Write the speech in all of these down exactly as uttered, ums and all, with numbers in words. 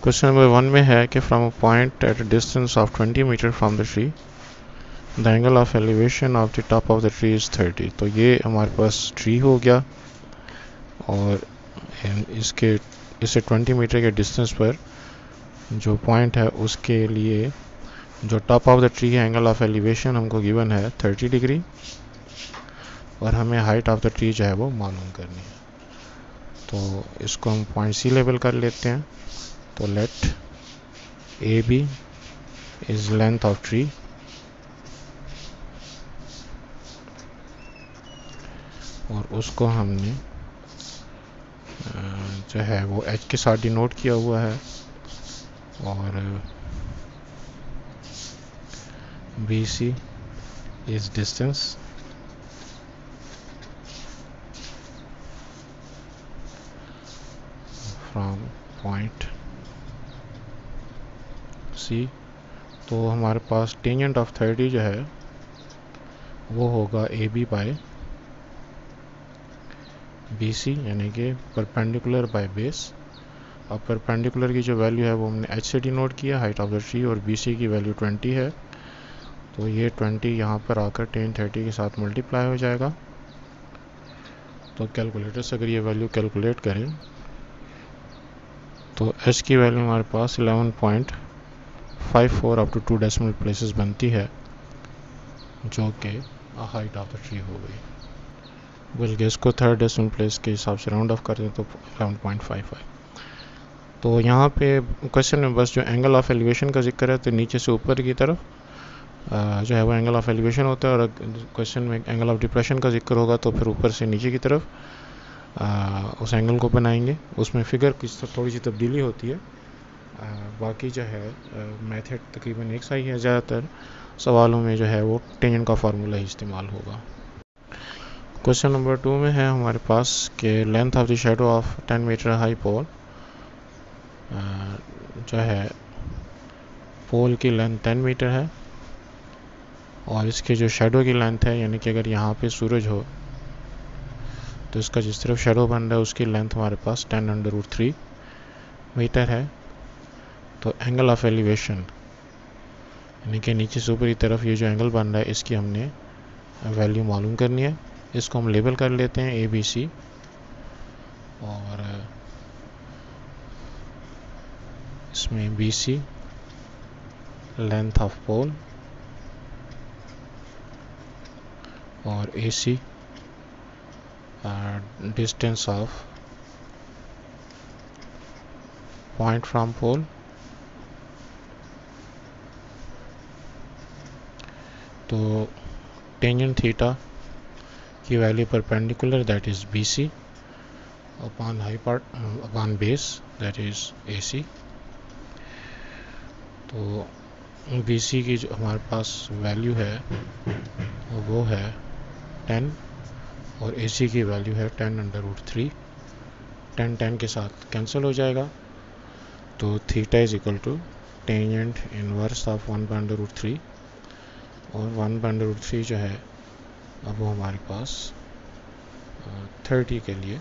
Question number one में है कि from a point at a distance of twenty metre from the tree the angle of elevation of the top of the tree is thirty. तो ये हमारे पास tree हो गया और इसके इससे ट्वेंटी मीटर के डिस्टेंस पर जो पॉइंट है उसके लिए जो टॉप ऑफ द ट्री है एंगल ऑफ एलिवेशन हमको गिवन है थर्टी डिग्री और हमें हाइट ऑफ द ट्री जो है वो मालूम करनी है। तो इसको हम पॉइंट सी लेवल कर लेते हैं। तो let A B is length of tree और उसको हमने जो है वो एच के साथ डिनोट किया हुआ है और B C is distance from point C. तो हमारे पास टेंजेंट ऑफ थर्टी जो है वो होगा A B by B C यानी कि परपेंडिकुलर बाय बेस। अब परपेंडिकुलर की जो वैल्यू है वो हमने एच से डिनोट किया हाइट ऑफ द ट्री और बी सी की वैल्यू ट्वेंटी है। तो ये ट्वेंटी यहाँ पर आकर टेन थर्टी के साथ मल्टीप्लाई हो जाएगा। तो कैलकुलेटर से अगर ये वैल्यू कैलकुलेट करें तो एच की वैल्यू हमारे पास eleven point five four up to two decimal places बनती है जो कि हाइट ऑफ द ट्री हो गई। बल्कि इसको थर्ड डेसिमल प्लेस के हिसाब से राउंड ऑफ कर दें तो इलेवन पॉइंट फाइव फाइव। तो यहाँ पे क्वेश्चन में बस जो एंगल ऑफ एलिवेशन का जिक्र है तो नीचे से ऊपर की तरफ जो है वो एंगल ऑफ एलिवेशन होता है और क्वेश्चन में एंगल ऑफ डिप्रेशन का जिक्र होगा तो फिर ऊपर से नीचे की तरफ आ, उस एंगल को बनाएंगे। उसमें फिगर की थोड़ी सी तब्दीली होती है, आ, बाकी जो है मेथड तकरीबन एक सा ही है। ज़्यादातर सवालों में जो है वो टेंजेंट का फार्मूला ही इस्तेमाल होगा। क्वेश्चन नंबर टू में है हमारे पास के length of the shadow of ten metre high pole, जो है पोल की लेंथ टेन मीटर है और इसके जो शेडो की लेंथ है यानी कि अगर यहाँ पे सूरज हो तो इसका जिस तरफ शेडो बन रहा है उसकी लेंथ हमारे पास ten under root three metre है। तो एंगल ऑफ एलिवेशन यानी कि नीचे से ऊपर की तरफ ये जो एंगल बन रहा है इसकी हमने वैल्यू मालूम करनी है। इसको हम लेबल कर लेते हैं ए बी सी और इसमें B C length of pole और A C distance of point from pole. तो टेंजेंट थीटा की value perpendicular that is B C upon high part upon base that is A C. तो B C की जो हमारे पास value है वो है टेन और ए सी की वैल्यू है ten under root three. Ten ten के साथ कैंसिल हो जाएगा तो theta is equal to tangent inverse of one by under root three और one by under root three जो है अब वो हमारे पास थर्टी के लिए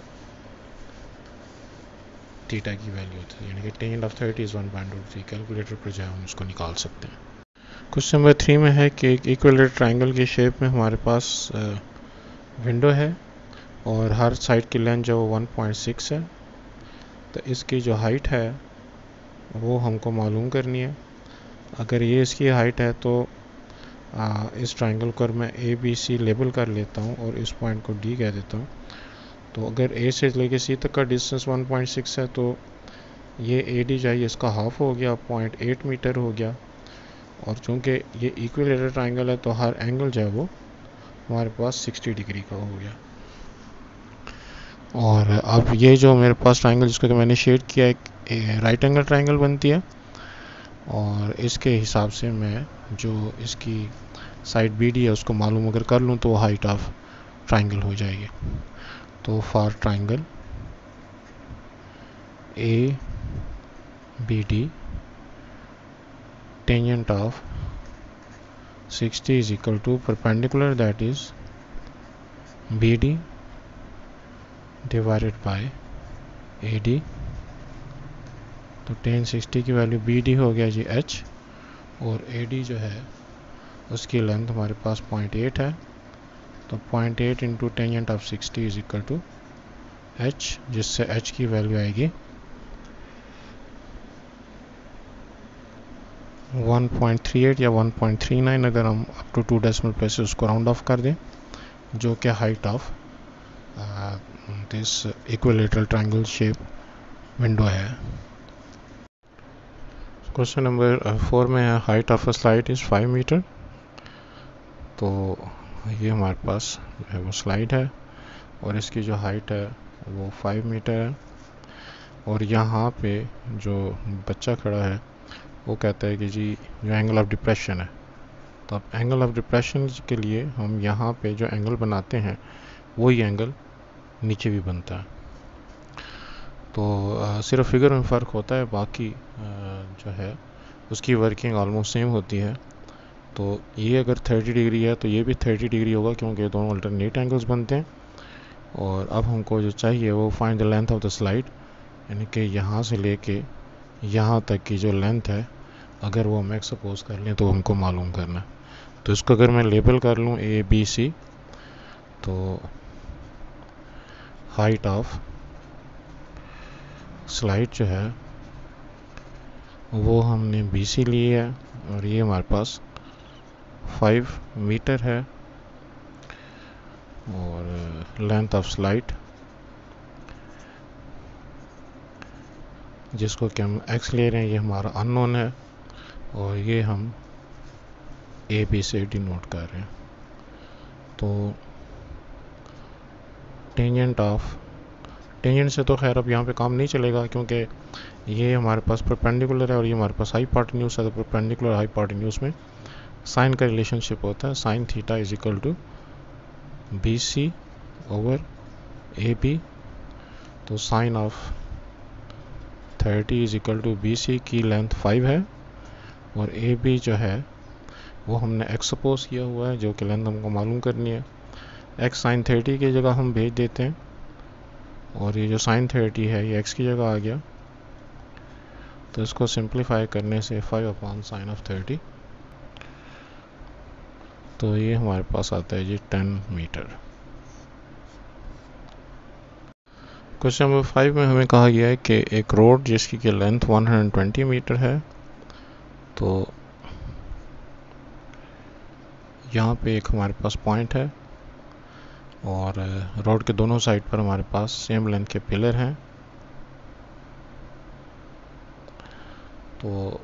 थीटा की वैल्यू होती है यानी कि tangent of thirty is one by under root three. Calculator पर जो है हम उसको निकाल सकते हैं। क्वेश्चन नंबर थ्री में है कि एक इक्विलेटरल ट्रायंगल की शेप में हमारे पास विंडो है और हर साइड की लेंथ जो वन पॉइंट सिक्स है। तो इसकी जो हाइट है वो हमको मालूम करनी है। अगर ये इसकी हाइट है तो आ, इस ट्रायंगल को मैं ए बी सी लेबल कर लेता हूँ और इस पॉइंट को डी कह देता हूँ। तो अगर ए से लेके सी तक का डिस्टेंस वन पॉइंट सिक्स है तो ये ए डी जाइए इसका हाफ हो गया पॉइंट एट मीटर हो गया। और चूँकि ये इक्विलेटरल ट्रायंगल है तो हर एंगल जो है वो हमारे पास सिक्सटी डिग्री का हो गया। और अब ये जो मेरे पास ट्रायंगल जिसको तो मैंने शेड किया एक राइट एंगल ट्रायंगल बनती है और इसके हिसाब से मैं जो इसकी साइड बी डी है उसको मालूम अगर कर लूँ तो वो हाइट ऑफ ट्रायंगल हो जाएगी। तो for triangle A B D tangent of sixty is equal to perpendicular that is B D divided by A D तो टेन सिक्सटी की वैल्यू बी डी हो गया जी एच, और ए डी जो है उसकी लेंथ हमारे पास पॉइंट एट है, तो point eight into tangent of sixty is equal to H, जिससे एच की वैल्यू आएगी वन पॉइंट थ्री एट या वन पॉइंट थ्री नाइन, अगर हम up to two decimal places उसको राउंड ऑफ कर दें, जो कि height of this equilateral triangle shape window है। क्वेश्चन नंबर फोर में है height of a slide is five metre. तो ये हमारे पास है वो स्लाइड है और इसकी जो हाइट है वो फाइव मीटर है, और यहाँ पे जो बच्चा खड़ा है वो कहता है कि जी जो एंगल ऑफ डिप्रेशन है, तो अब एंगल ऑफ डिप्रेशन के लिए हम यहाँ पे जो एंगल बनाते हैं वही एंगल नीचे भी बनता है। तो आ, सिर्फ फिगर में फ़र्क होता है, बाकी आ, जो है उसकी वर्किंग ऑलमोस्ट सेम होती है। तो ये अगर थर्टी डिग्री है तो ये भी थर्टी डिग्री होगा, क्योंकि दोनों अल्टरनेट एंगल्स बनते हैं। और अब हमको जो चाहिए वो find the length of the slide, यानी कि यहाँ से लेके यहाँ तक की जो लेंथ है, अगर वो हम एक्स सपोज कर लें तो हमको मालूम करना है। तो इसको अगर मैं लेबल कर लूँ ए बी सी, तो हाइट ऑफ स्लाइड जो है वो हमने बी सी ली है, और ये हमारे पास फाइव मीटर है, और लेंथ ऑफ स्लाइड जिसको कि हम एक्स ले रहे हैं ये हमारा अननोन है, और ये हम ए बी से डिनोट कर रहे हैं। तो टेंजेंट ऑफ टेंजेंट से तो खैर अब यहाँ पे काम नहीं चलेगा, क्योंकि ये हमारे पास परपेंडिकुलर है और ये हमारे पास हाइपोटेन्यूज है। तो परपेंडिकुलर हाइपोटेन्यूज में साइन का रिलेशनशिप होता है, sine theta is equal to B C over A B. तो sine of thirty is equal to B C की लेंथ फाइव है, और ए बी जो है वो हमने एक्स सपोज किया हुआ है, जो कि लेंथ हमको मालूम करनी है। एक्स साइन थर्टी की जगह हम भेज देते हैं, और ये जो साइन थर्टी है ये एक्स की जगह आ गया। तो इसको सिंप्लीफाई करने से five upon sine of thirty, तो ये हमारे पास आता है जी ten metre. Question number five में हमें कहा गया है कि एक रोड जिसकी की length one hundred twenty metre है, तो यहाँ पे एक हमारे पास पॉइंट है, और रोड के दोनों साइड पर हमारे पास सेम लेंथ के पिलर हैं। तो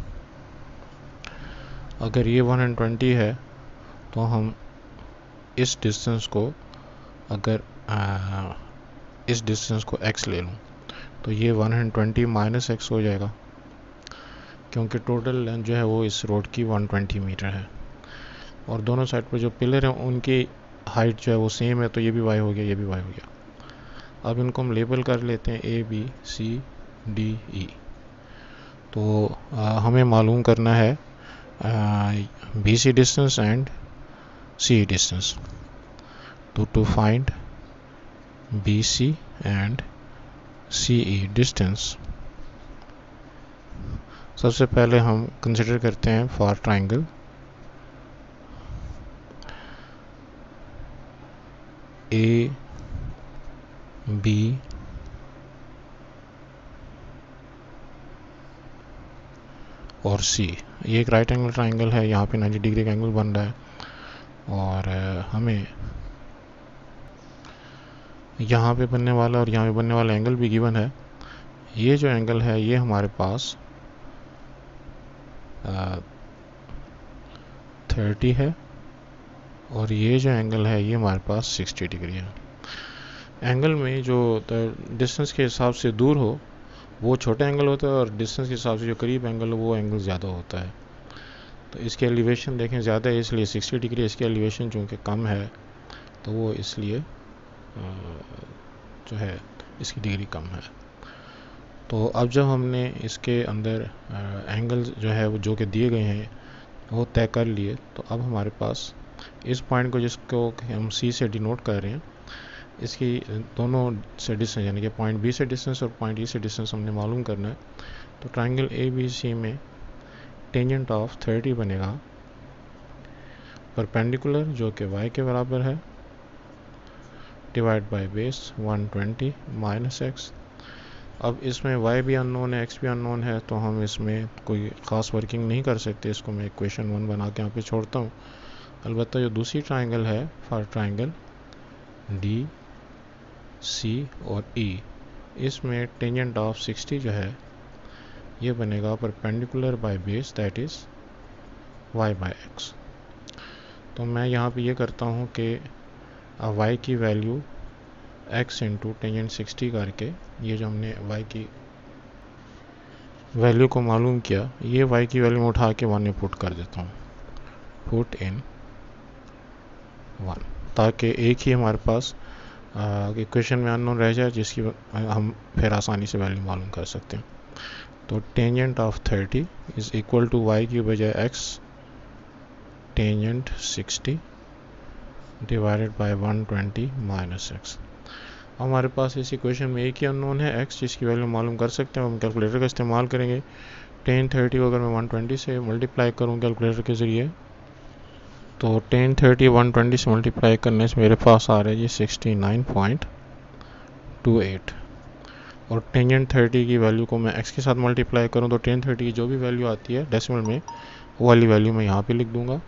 अगर ये वन हंड्रेड ट्वेंटी है तो हम इस डिस्टेंस को अगर आ, इस डिस्टेंस को x ले लूँ तो ये one hundred twenty minus x हो जाएगा, क्योंकि टोटल लेंथ जो है वो इस रोड की वन हंड्रेड ट्वेंटी मीटर है, और दोनों साइड पर जो पिलर हैं उनकी हाइट जो है वो सेम है। तो ये भी y हो गया, ये भी y हो गया। अब इनको हम लेबल कर लेते हैं ए बी सी डी ई। तो आ, हमें मालूम करना है B C distance and C distance. तो to find B C and C E distance, सबसे पहले हम कंसिडर करते हैं फॉर ट्राइंगल ए बी और सी। ये एक राइट एंगल ट्राइंगल है, यहाँ पे नाइंटी डिग्री का एंगल बन रहा है, और हमें यहाँ पे बनने वाला और यहाँ पे बनने वाला एंगल भी गिवन है। ये जो एंगल है ये हमारे पास थर्टी है, और ये जो एंगल है ये हमारे पास सिक्सटी डिग्री है। एंगल में जो डिस्टेंस के हिसाब से दूर हो वो छोटा एंगल होता है, और डिस्टेंस के हिसाब से जो करीब एंगल हो वो एंगल ज़्यादा होता है। तो इसकी एलिवेशन देखें ज़्यादा है इसलिए सिक्सटी डिग्री, इसकी एलिवेशन चूँकि कम है तो वो इसलिए जो है इसकी डिग्री कम है। तो अब जब हमने इसके अंदर एंगल जो है वो जो कि दिए गए हैं वो तय कर लिए, तो अब हमारे पास इस पॉइंट को जिसको हम सी से डिनोट कर रहे हैं, इसकी दोनों से डिस्टेंस यानी कि पॉइंट बी से डिस्टेंस और पॉइंट ई से डिस्टेंस हमने मालूम करना है। तो ट्राइंगल ए बी सी में टेंजेंट ऑफ थर्टी बनेगा परपेंडिकुलर जो कि y के बराबर है divide by base one twenty minus x. अब इसमें y भी अननोन है, x भी अननोन है, तो हम इसमें कोई ख़ास वर्किंग नहीं कर सकते। इसको मैं इक्वेशन वन बना के यहाँ पे छोड़ता हूँ। अलबत्ता जो दूसरी ट्राइंगल है फॉर ट्राइंगल डी सी और ई, इसमें टेंजेंट ऑफ सिक्सटी जो है ये बनेगा perpendicular by base that is y by x. तो मैं यहाँ पे ये करता हूँ कि y की value x into tangent sixty करके ये जो हमने y की वैल्यू को मालूम किया, ये y की वैल्यू में उठा के वन में पुट कर देता हूँ, पुट इन वन, ताकि एक ही हमारे पास इक्वेशन में अननोन रह जाए जिसकी हम फिर आसानी से वैल्यू मालूम कर सकते हैं। तो tangent of thirty is equal to y की बजाय x tangent sixty divided by one twenty minus x. हमारे पास इस इक्वेशन में एक ही अननोन है x, जिसकी वैल्यू मालूम कर सकते हैं। हम कैलकुलेटर का इस्तेमाल करेंगे। टेन थर्टी को अगर मैं वन ट्वेंटी से मल्टीप्लाई करूँ कैलकुलेटर के ज़रिए, तो टेन थर्टी वन ट्वेंटी से मल्टीप्लाई करने से मेरे पास आ रहा है जी sixty nine point two eight. और टेंजेंट थर्टी की वैल्यू को मैं x के साथ मल्टीप्लाई करूँ तो टेन थर्टी की जो भी वैल्यू आती है डेसिमल में, वो वाली वैल्यू मैं यहाँ पे लिख दूँगा,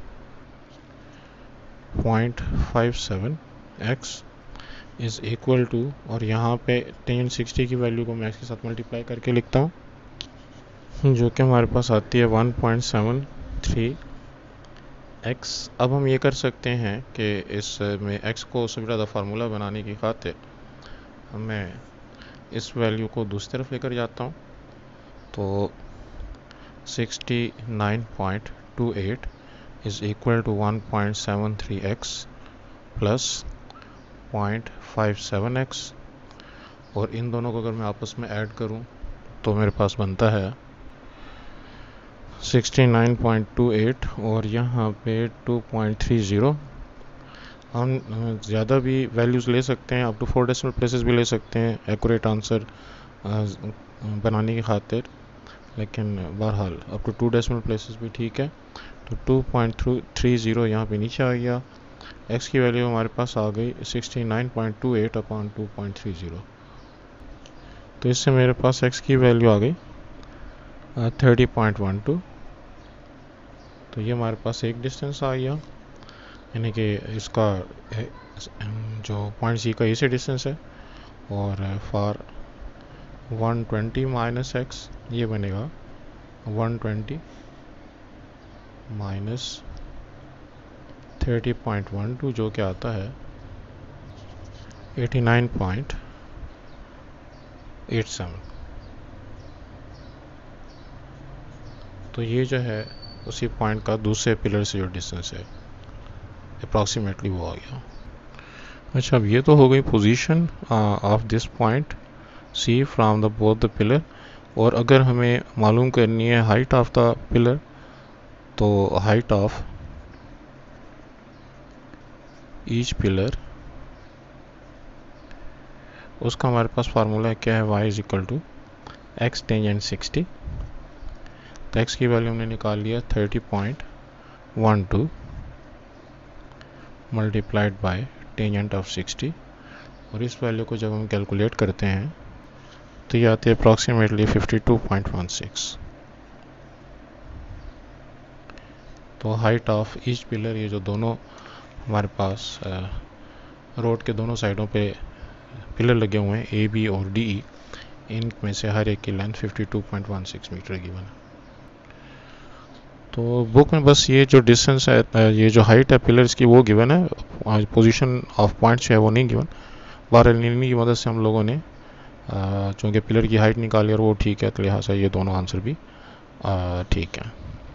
point five seven x is equal to, और यहाँ पे टेंजेंट सिक्सटी की वैल्यू को मैं x के साथ मल्टीप्लाई करके लिखता हूँ, जो कि हमारे पास आती है one point seven three x. अब हम ये कर सकते हैं कि इसमें x को सबसे ज़्यादा फार्मूला बनाने की खातिर मैं इस वैल्यू को दूसरी तरफ लेकर जाता हूँ। तो sixty nine point two eight is equal to one point seven three x plus point five seven x, और इन दोनों को अगर मैं आपस में ऐड करूं तो मेरे पास बनता है sixty nine point two eight और यहाँ पे टू पॉइंट थ्री ज़ीरो। हम ज़्यादा भी वैल्यूज़ ले सकते हैं, up to four decimal places भी ले सकते हैं एक्यूरेट आंसर बनाने की खातिर, लेकिन बहरहाल up to two decimal places भी ठीक है। तो टू पॉइंट थ्री ज़ीरो यहाँ पे नीचे आ गया। x की वैल्यू हमारे पास आ गई sixty nine point two eight upon two point three zero. तो इससे मेरे पास x की वैल्यू आ गई थर्टी पॉइंट वन टू। तो ये हमारे पास एक डिस्टेंस आ गया, यानी कि इसका जो पॉइंट सी का इसे डिस्टेंस है। और for one twenty minus x ये बनेगा one twenty minus thirty point one two, जो कि आता है eighty nine point eight seven. तो ये जो है उसी पॉइंट का दूसरे पिलर से जो डिस्टेंस है अप्रॉक्सीमेटली वो आ गया। अच्छा, अब ये तो हो गई position of this point C from the both the pillar. और अगर हमें मालूम करनी है हाइट ऑफ द पिलर, तो हाइट ऑफ ईच पिलर, उसका हमारे पास फार्मूला क्या है, y is equal to x tangent sixty. तो x की वैल्यू हमने निकाल लिया thirty point one two multiplied by tangent of sixty, और इस वैल्यू को जब हम कैलकुलेट करते हैं तो ये आती है approximately fifty two point one six. तो हाइट ऑफ ईच पिलर, ये जो दोनों हमारे पास रोड के दोनों साइडों पे पिलर लगे हुए हैं ए बी और डी ई, इनमें से हर एक की length fifty two point one six metre given है। तो बुक में बस ये जो डिस्टेंस है, ये जो हाइट है पिलर्स की वो गिवन है, पोजीशन ऑफ पॉइंट्स जो है वो नहीं गिवन। बहरहाल नीलमी की मदद से हम लोगों ने चूँकि पिलर की हाइट निकाली और वो ठीक है, तो लिहाजा ये दोनों आंसर भी ठीक है।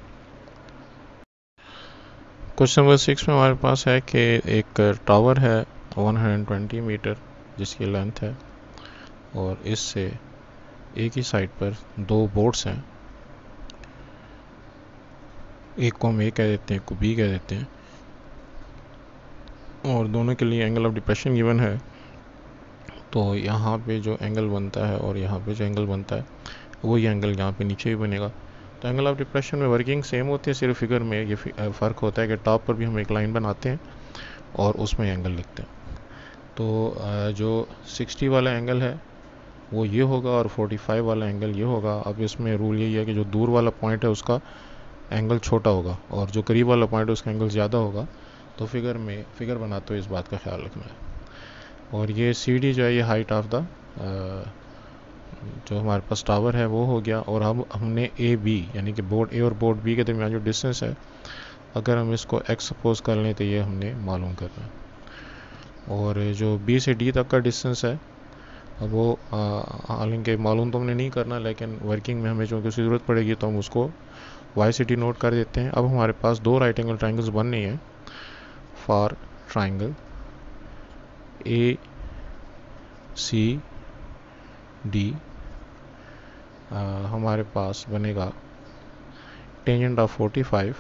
क्वेश्चन नंबर सिक्स में हमारे पास है कि एक टावर है वन हंड्रेड ट्वेंटी मीटर जिसकी लेंथ है, और इससे एक ही साइड पर दो बोर्ड्स हैं, एक को हम ए कह देते हैं, एक को बी कह देते हैं, और दोनों के लिए एंगल ऑफ डिप्रेशन गिवन है। तो यहाँ पे जो एंगल बनता है और यहाँ पे जो एंगल बनता है, वही एंगल यहाँ पे नीचे भी बनेगा। तो एंगल ऑफ डिप्रेशन में वर्किंग सेम होती है, सिर्फ फिगर में ये फ़र्क होता है कि टॉप पर भी हम एक लाइन बनाते हैं और उसमें एंगल लिखते हैं। तो जो सिक्सटी वाला एंगल है वो ये होगा और फोर्टी फाइव वाला एंगल ये होगा। अब इसमें रूल यही है कि जो दूर वाला पॉइंट है उसका एंगल छोटा होगा और जो करीब वाला पॉइंट है उसका एंगल ज़्यादा होगा। तो फिगर में फिगर बनाते हुए इस बात का ख्याल रखना है। और ये सी डी जो है ये हाइट ऑफ द जो हमारे पास टावर है वो हो गया। और अब हमने ए बी यानी कि बोर्ड ए और बोर्ड बी के दरमियान जो डिस्टेंस है, अगर हम इसको एक्स सपोज कर लें तो ये हमने मालूम करना है। और जो बी से डी तक का डिस्टेंस है अब वो हालांकि मालूम तो हमने नहीं करना, लेकिन वर्किंग में हमें चूँकि उसकी ज़रूरत पड़ेगी तो हम उसको वाई सी टी नोट कर देते हैं। अब हमारे पास दो राइट एंगल ट्राइंगल्स बन रही हैं for triangle A C D. हमारे पास बनेगा tangent of forty five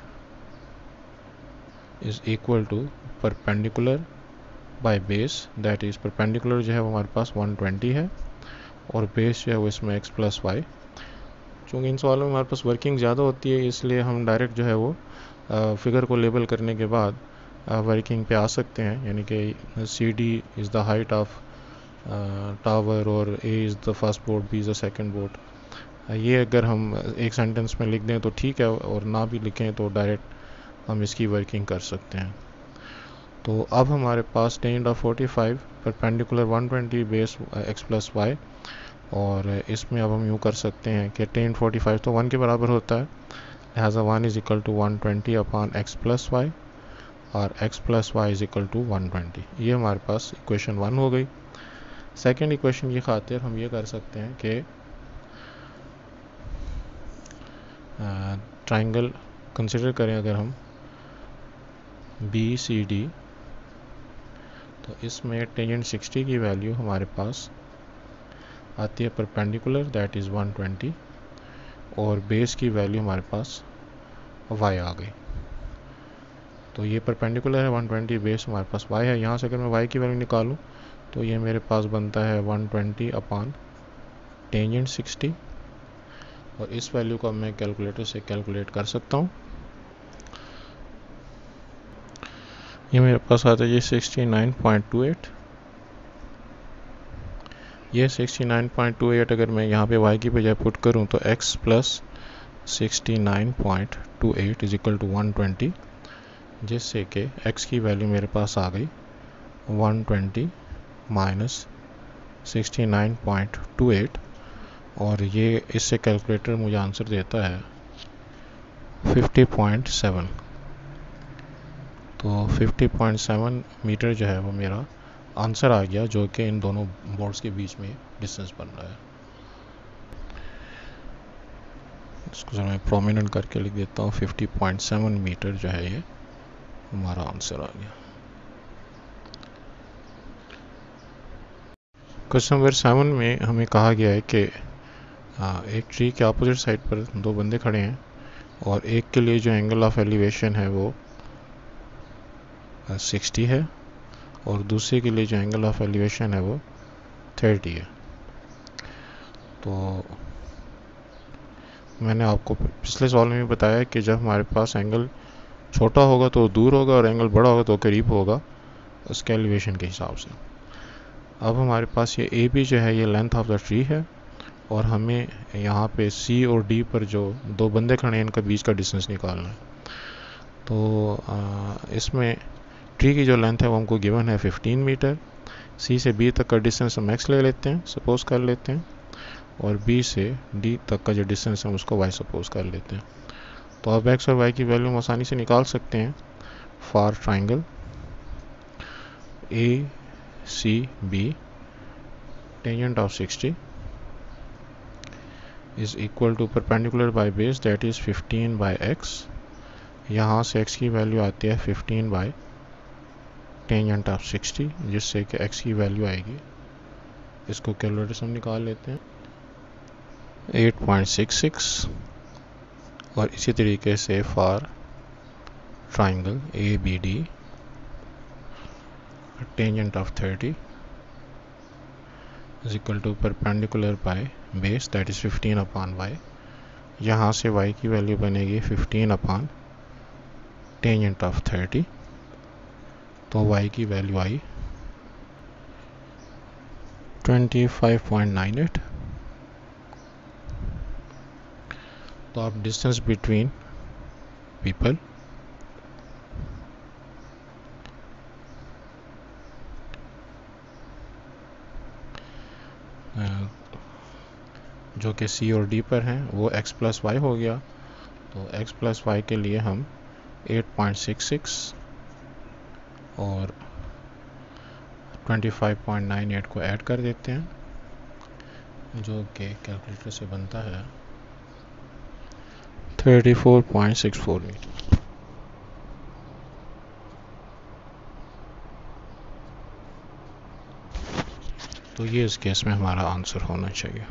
is equal to perpendicular by base, that is perpendicular जो है वो हमारे पास वन ट्वेंटी है और बेस जो है वो इसमें x प्लस वाई। चूँकि इन सवालों में हमारे पास वर्किंग ज़्यादा होती है इसलिए हम डायरेक्ट जो है वो फिगर को लेबल करने के बाद वर्किंग पे आ सकते हैं। यानी कि C D is the height of tower और A is the first board, B is the second board. ये अगर हम एक सेंटेंस में लिख दें तो ठीक है, और ना भी लिखें तो डायरेक्ट हम इसकी वर्किंग कर सकते हैं। तो अब हमारे पास tangent of forty five perpendicular one twenty base x plus y. और इसमें अब हम यूँ कर सकते हैं कि टेंजेंट फोर्टी फाइव तो वन के बराबर होता है, लिहाजा one is equal to one twenty upon x plus y और x plus y is equal to one twenty. ये हमारे पास इक्वेशन वन हो गई। सेकेंड इक्वेशन की खातिर हम ये कर सकते हैं कि ट्राइंगल कंसिडर करें अगर हम बी सी डी, तो इसमें टेंजेंट सिक्सटी की वैल्यू हमारे पास आती है perpendicular, that is one twenty, और बेस की वैल्यू हमारे पास y आ गई। तो ये परपेंडिकुलर है वन ट्वेंटी, बेस हमारे पास y है। यहाँ से अगर मैं y की वैल्यू निकालूँ तो ये मेरे पास बनता है one twenty upon tangent sixty, और इस वैल्यू को मैं कैलकुलेटर से कैलकुलेट कर सकता हूँ। ये मेरे पास आता है ये sixty nine point two eight. ये sixty nine point two eight अगर मैं यहाँ पे y की बजाय पुट करूँ तो x plus sixty nine point two eight is equal to one twenty, जिससे कि x की वैल्यू मेरे पास आ गई one twenty minus sixty nine point two eight, और ये इससे कैलकुलेटर मुझे आंसर देता है फिफ्टी पॉइंट सेवन। तो फिफ्टी पॉइंट सेवन मीटर जो है वो मेरा आंसर आ गया, जो कि इन दोनों बोर्ड्स के बीच में डिस्टेंस बन रहा है। इसको जरा मैं प्रोमिनेंट करके लिख देता हूँ, फिफ्टी पॉइंट सेवन मीटर जो है ये हमारा आंसर आ गया। क्वेश्चन नंबर सेवन में हमें कहा गया है कि एक ट्री के अपोजिट साइड पर दो बंदे खड़े हैं और एक के लिए जो एंगल ऑफ एलिवेशन है वो सिक्सटी है और दूसरे के लिए जो एंगल ऑफ एलिवेशन है वो थर्टी है। तो मैंने आपको पिछले सवाल में भी बताया कि जब हमारे पास एंगल छोटा होगा तो दूर होगा और एंगल बड़ा होगा तो करीब होगा उसके एलिवेशन के हिसाब से। अब हमारे पास ये ए बी जो है ये लेंथ ऑफ द ट्री है, और हमें यहाँ पे सी और डी पर जो दो बंदे खड़े हैं इनका बीच का डिस्टेंस निकालना है। तो आ, इसमें ट्री की जो लेंथ है वो हमको गिवन है फिफ्टीन मीटर। सी से बी तक का डिस्टेंस हम एक्स ले लेते हैं, सपोज कर लेते हैं, और बी से डी तक का जो डिस्टेंस है उसको वाई सपोज कर लेते हैं। तो अब एक्स और वाई की वैल्यू हम आसानी से निकाल सकते हैं for triangle A C B. Tangent of sixty is equal to perpendicular by base, that is fifteen by x. यहाँ से x की वैल्यू आती है fifteen by tangent of sixty, जिससे कि x की वैल्यू आएगी, इसको कैलकुलेटर से हम निकाल लेते हैं, एट पॉइंट सिक्स सिक्स। और इसी तरीके से for triangle A B D tangent of thirty is equal to perpendicular by base that is fifteen upon y. यहाँ से y की वैल्यू बनेगी fifteen upon tangent of thirty, तो y की वैल्यू आई twenty five point nine eight. तो आप distance between people जो कि सी और डी पर हैं वो x प्लस वाई हो गया। तो x प्लस वाई के लिए हम एट पॉइंट सिक्स सिक्स और twenty five point nine eight को ऐड कर देते हैं, जो कि कैलकुलेटर से बनता है thirty four point six four metre. तो ये इस केस में हमारा आंसर होना चाहिए।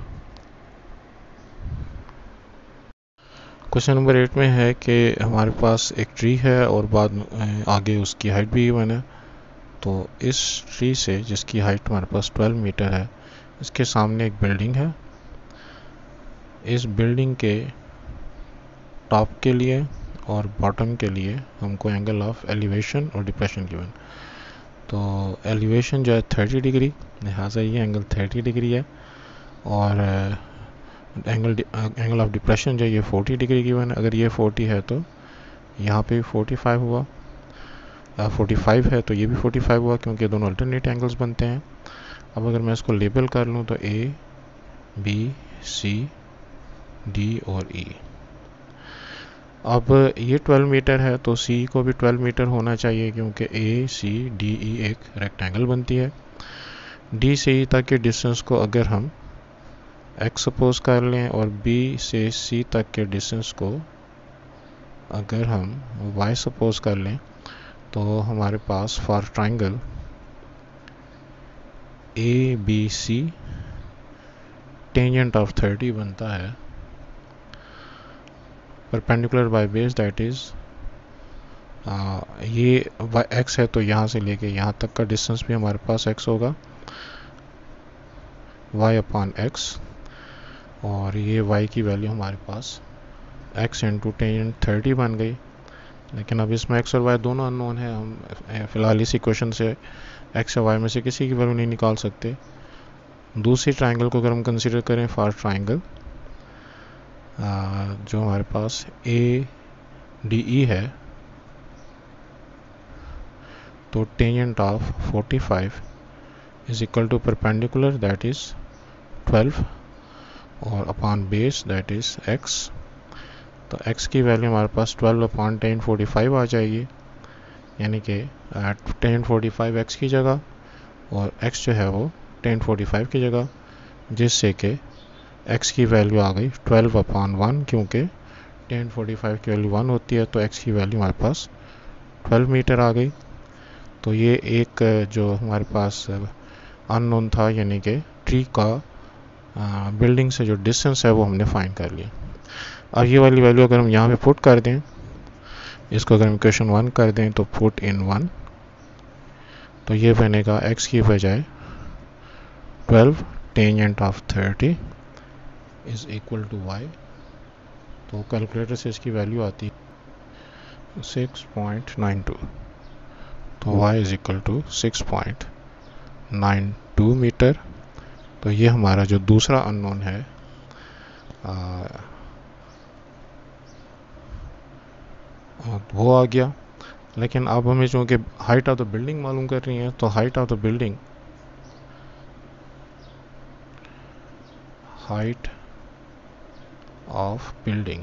क्वेश्चन नंबर एट में है कि हमारे पास एक ट्री है और बाद में आगे उसकी हाइट भी वन है। तो इस ट्री से जिसकी हाइट हमारे पास ट्वेल्व मीटर है, इसके सामने एक बिल्डिंग है। इस बिल्डिंग के टॉप के लिए और बॉटम के लिए हमको एंगल ऑफ एलिवेशन और डिप्रेशन गिवन। तो एलिवेशन जो है थर्टी डिग्री, लिहाजा ये एंगल थर्टी डिग्री है, और एंगल एंगल ऑफ डिप्रेशन जो है ये फोर्टी डिग्री गिवन है। अगर ये फोर्टी है तो यहाँ पे भी फोर्टी फाइव हुआ, फोर्टी फाइव है तो ये भी फोर्टी फाइव हुआ, क्योंकि दोनों अल्टरनेट एंगल्स बनते हैं। अब अगर मैं इसको लेबल कर लूँ तो ए बी सी डी और ई। अब ये ट्वेल्व मीटर है तो सी को भी ट्वेल्व मीटर होना चाहिए, क्योंकि ए सी डी ई एक रेक्टेंगल बनती है। डी से ई तक के डिस्टेंस को अगर हम x सपोज कर लें और b से c तक के डिस्टेंस को अगर हम y सपोज कर लें, तो हमारे पास for triangle A B C tangent of thirty बनता है perpendicular by base, that is ये x है तो यहाँ से लेके यहाँ तक का डिस्टेंस भी हमारे पास x होगा, y अपॉन एक्स, और ये y की वैल्यू हमारे पास x इंटू टेंजेंट थर्टी बन गई। लेकिन अब इसमें x और y दोनों अननोन है, हम फिलहाल इस इक्वेशन से x और y में से किसी की वैल्यू नहीं निकाल सकते। दूसरी ट्राइंगल को अगर हम कंसिडर करें फॉर ट्राइंगल जो हमारे पास ए डी ई है, तो tangent of forty five is equal to perpendicular that is twelve और upon base that is x। तो x की वैल्यू हमारे पास twelve upon tan forty five आ जाएगी, यानी कि टेन फोर्टी फाइव एक्स की जगह और x जो है वो टेन फोर्टी फाइव की जगह, जिससे कि x की वैल्यू आ गई ट्वेल्व अपॉन वन, क्योंकि टेन फोर्टी फाइव की वैल्यू वन होती है, तो x की वैल्यू हमारे पास ट्वेल्व मीटर आ गई। तो ये एक जो हमारे पास अननोन था, यानी कि ट्री का बिल्डिंग से जो डिस्टेंस है वो हमने फाइंड कर लिया। अब ये वाली वैल्यू अगर हम यहाँ पे पुट कर दें, इसको अगर हम इक्वेशन वन कर दें तो पुट इन वन, तो ये बनेगा x की बजाय twelve tangent of thirty is equal to y। तो कैलकुलेटर से इसकी वैल्यू आती है सिक्स पॉइंट नाइन टू, तो y is equal to six point nine two metre. तो ये हमारा जो दूसरा अननोन है आ, वो आ गया। लेकिन अब हमें चूँकि हाइट ऑफ द बिल्डिंग मालूम कर रही है, तो height of the building height of building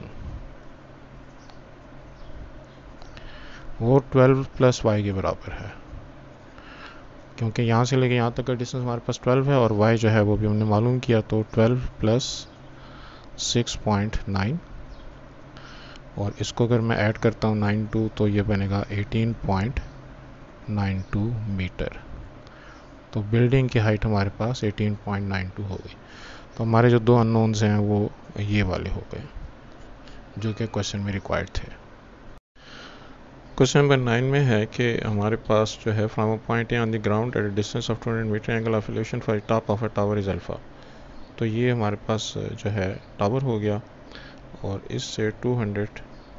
वो ट्वेल्व प्लस वाई के बराबर है, क्योंकि यहाँ से लेके यहाँ तक का डिस्टेंस हमारे पास ट्वेल्व है और y जो है वो भी हमने मालूम किया, तो twelve plus six point nine, और इसको अगर मैं ऐड करता हूँ नाइन टू, तो ये बनेगा eighteen point nine two metre. तो बिल्डिंग की हाइट हमारे पास एटीन पॉइंट नाइन टू हो गई। तो हमारे जो दो अननोन्स हैं वो ये वाले हो गए जो कि क्वेश्चन में रिक्वायर्ड थे। क्वेश्चन नंबर नाइन में है कि हमारे पास जो है from a point on the ground at a distance of two hundred metre angle of elevation for top of a tower is alpha. तो ये हमारे पास जो है टावर हो गया, और इससे टू हंड्रेड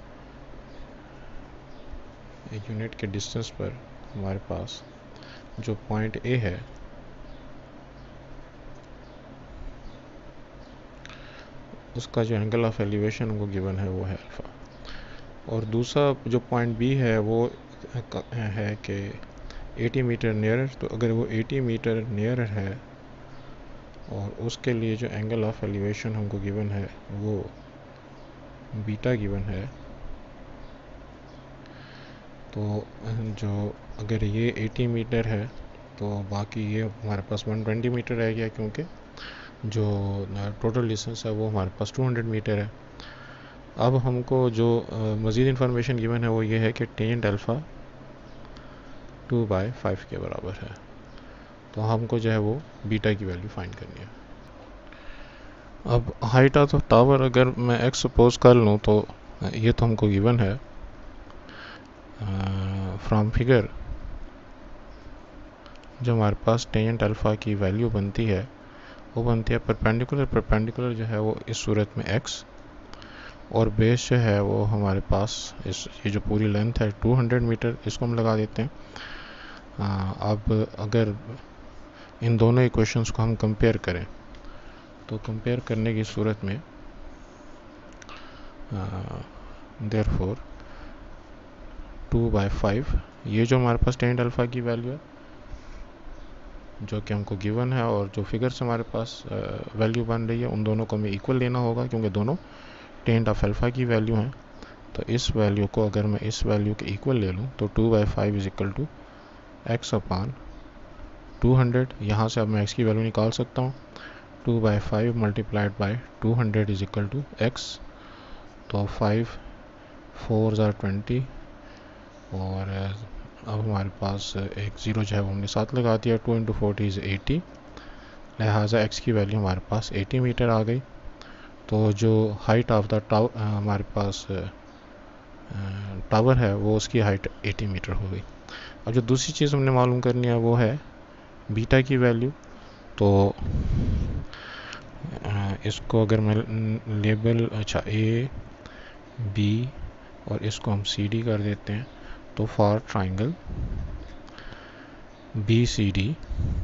यूनिट के डिस्टेंस पर हमारे पास जो पॉइंट ए है उसका जो एंगल ऑफ एलिवेशन वो गिवन है वो है अल्फ़ा। और दूसरा जो पॉइंट बी है वो है कि अस्सी मीटर नियर, तो अगर वो अस्सी मीटर नियर है और उसके लिए जो एंगल ऑफ एलिवेशन हमको गिवन है वो बीटा गिवन है, तो जो अगर ये अस्सी मीटर है तो बाकी ये हमारे पास एक सौ बीस मीटर रह गया, क्योंकि जो टोटल डिस्टेंस है वो हमारे पास दो सौ मीटर है। अब हमको जो मज़ीद इंफॉर्मेशन गिवन है वो ये है कि tangent alpha two by five के बराबर है, तो हमको जो है वो बीटा की वैल्यू फाइंड करनी है। अब हाइट ऑफ टावर अगर मैं एक्स सपोज कर लूँ तो ये तो हमको गिवन है फ्रॉम फिगर। जो हमारे पास टेंजेंट अल्फ़ा की वैल्यू बनती है वो बनती है परपेंडिकुलर परपेंडिकुलर जो है वो इस सूरत में x, और बेस जो है वो हमारे पास इस ये जो पूरी लेंथ है दो सौ मीटर, इसको हम लगा देते हैं। आ, अब अगर इन दोनों इक्वेशंस को हम कंपेयर करें तो कंपेयर करने की सूरत में देयरफॉर टू बाई फाइव, ये जो हमारे पास टेंजेंट अल्फ़ा की वैल्यू है जो कि हमको गिवन है और जो फिगर से हमारे पास वैल्यू बन रही है उन दोनों को हमें इक्वल लेना होगा, क्योंकि दोनों टेंजेंट ऑफ अल्फ़ा की वैल्यू हैं। तो इस वैल्यू को अगर मैं इस वैल्यू के इक्वल ले लूँ तो two by five is equal to x upon two hundred. यहाँ से अब मैं एक्स की वैल्यू निकाल सकता हूँ। Two by five multiplied by two hundred is equal to x, तो फाइव फोर ज़ार ट्वेंटी, और अब हमारे पास एक ज़ीरो जो है वो हमने साथ लगा दिया। Two into forty is eighty, लिहाजा एक्स की वैल्यू हमारे पास एटी मीटर आ गई। तो जो हाइट ऑफ द टावर हमारे पास टावर है वो उसकी हाइट एटी मीटर हो गई। अब जो दूसरी चीज़ हमने मालूम करनी है वो है बीटा की वैल्यू। तो इसको अगर मैं लेबल अच्छा ए बी और इसको हम सी डी कर देते हैं, तो for triangle B C D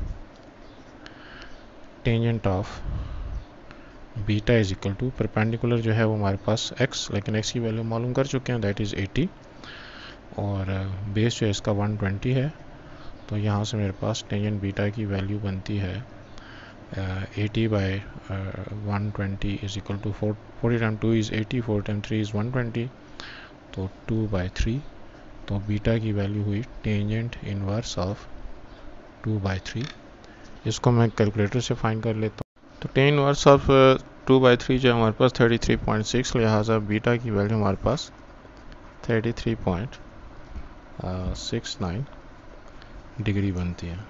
tangent of beta is equal to perpendicular जो है वो हमारे पास x, लेकिन x की वैल्यू मालूम कर चुके हैं, दैट इज़ एटी, और बेस जो है इसका वन ट्वेंटी है। तो यहाँ से मेरे पास टेंजेंट बीटा की वैल्यू बनती है eighty by one twenty is equal to four forty time two is eighty, four time three is one twenty, तो टू बाई थ्री। तो बीटा की वैल्यू हुई tangent inverse of two by three. इसको मैं calculator से find कर लेता हूँ। तो tan inverse of two by three जो हमारे पास थर्टी थ्री पॉइंट सिक्स, लिहाजा बीटा की वैल्यू हमारे पास thirty three point six nine degree बनती है।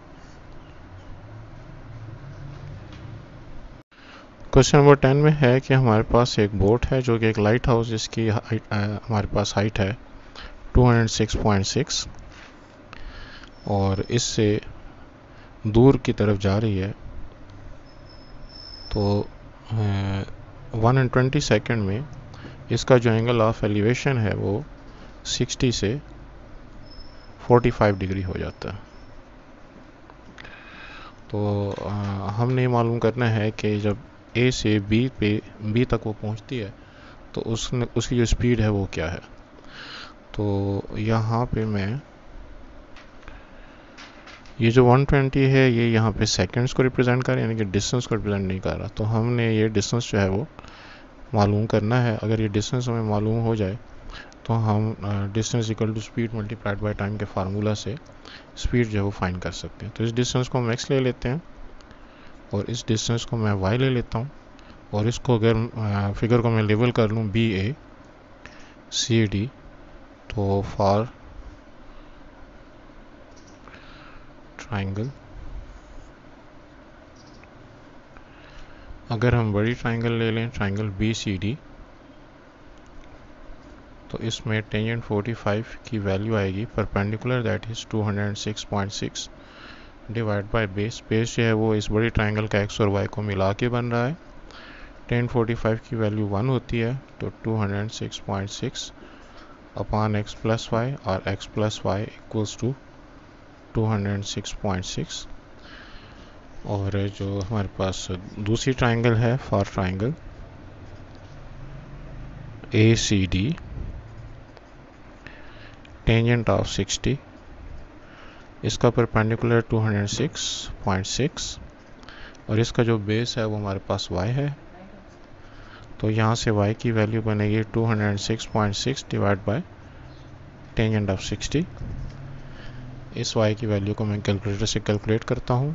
क्वेश्चन नंबर टेन में है कि हमारे पास एक बोट है जो कि एक लाइट हाउस, जिसकी हाइट हमारे पास हाइट है two hundred six point six और इससे दूर की तरफ जा रही है। तो वन एंड ट्वेंटी सेकेंड में इसका जो एंगल ऑफ एलिवेशन है वो सिक्सटी से फोर्टी फाइव डिग्री हो जाता है। तो आ, हमने मालूम करना है कि जब ए से बी पे बी तक वो पहुंचती है तो उसने उसकी जो स्पीड है वो क्या है। तो यहाँ पे मैं ये जो वन ट्वेंटी है ये यहाँ पे सेकंड्स को रिप्रेजेंट कर, यानी कि डिस्टेंस को रिप्रेजेंट नहीं कर रहा। तो हमने ये डिस्टेंस जो है वो मालूम करना है। अगर ये डिस्टेंस हमें मालूम हो जाए तो हम distance equal to speed multiplied by time के फार्मूला से स्पीड जो है वो फाइंड कर सकते हैं। तो इस डिस्टेंस को हम एक्स ले लेते हैं और इस डिस्टेंस को मैं वाई ले लेता हूँ, और इसको अगर फिगर को मैं लेबल कर लूँ बी ए सी डी, तो फॉर ट्राइंगल, अगर हम बड़ी ट्राइंगल ले लें ट्राइंगल बी सी डी, तो इसमें टेंजेंट फोर्टी फाइव की वैल्यू आएगी perpendicular, that is two hundred six point six divide by base. Base जो है वो इस बड़ी ट्राइंगल का एक्स और वाई को मिला के बन रहा है। टेन फोर्टी फाइव की वैल्यू वन होती है तो two hundred six point six upon x plus y, और x plus y equals to two hundred six point six. और जो हमारे पास दूसरी ट्राइंगल है, for triangle A C D, tangent of sixty, इसका perpendicular two hundred six point six, और इसका जो बेस है वो हमारे पास y है। तो यहाँ से y की वैल्यू बनेगी two hundred six point six divide by tangent of sixty. इस y की वैल्यू को मैं कैलकुलेटर से कैलकुलेट करता हूँ।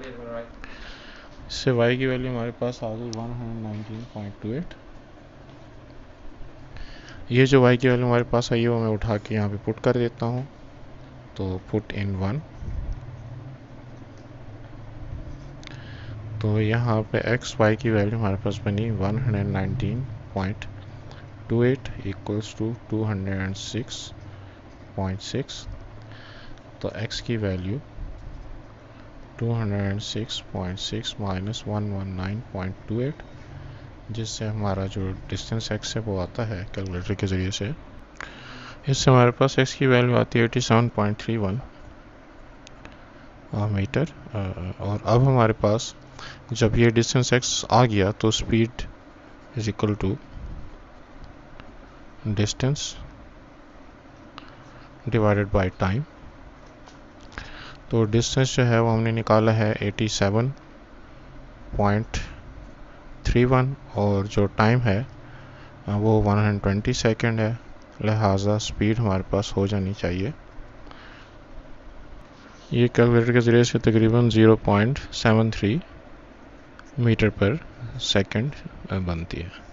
इससे y की वैल्यू हमारे पास आ गई one hundred nineteen point two eight. ये जो y की वैल्यू हमारे पास आई है वो मैं उठा के यहाँ पे पुट कर देता हूँ। तो पुट इन वन, तो यहाँ पे एक्स वाई की वैल्यू हमारे पास बनी one hundred nineteen point two eight equals to two hundred six point six. तो x की value two hundred six point six minus one one nine point two eight, जिससे हमारा जो डिस्टेंस x है वो आता है कैलकुलेटर के ज़रिए से। इससे हमारे पास x की वैल्यू आती है eighty seven point three one metre. और अब हमारे पास जब ये डिस्टेंस x आ गया तो speed is equal to distance divided by time. तो डिस्टेंस जो है वो हमने निकाला है eighty seven point three one, और जो टाइम है वो वन हंड्रेड ट्वेंटी सेकेंड है, लिहाजा स्पीड हमारे पास हो जानी चाहिए। ये कैलकुलेटर के ज़रिए से तकरीबन zero point seven three metre per second बनती है।